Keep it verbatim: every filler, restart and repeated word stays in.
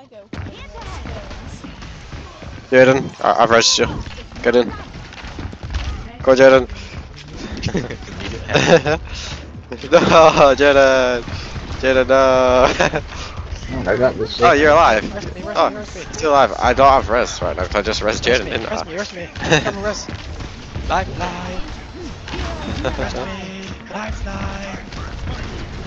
Lego. Jaden, I I've rested you. Get in. Go, Jaden. No, Jaden. Jaden, no. I got this. Oh, you're alive. Rest me, rest Oh, me, rest me. still alive. I don't have rest right now. Cause I just rest Rest Jaden, me, didn't rest I? me, rest me. Come and rest. Live, live. Rest me. Live, live.